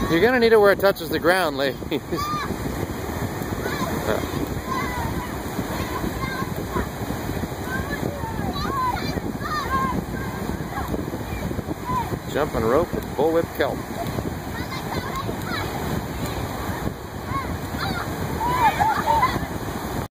You're gonna need it where it touches the ground, ladies. Jumping rope with bullwhip kelp.